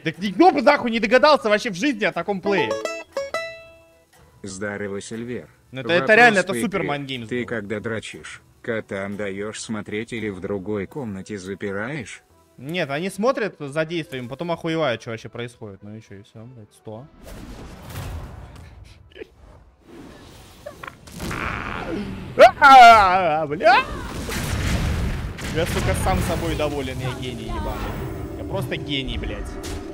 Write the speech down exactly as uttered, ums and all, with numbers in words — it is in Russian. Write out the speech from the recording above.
Так никто бы нахуй не догадался вообще в жизни о таком плее. Здорово, Сильвер. Ну это, это реально, это супер майндгеймс. Ты когда дрочишь, котам даешь смотреть или в другой комнате запираешь? Нет, они смотрят за действием, потом охуевают, что вообще происходит. Ну и что, и все, блядь, сто. Бля! Я, сука, сам собой доволен, я гений ебаный. Я просто гений, блядь.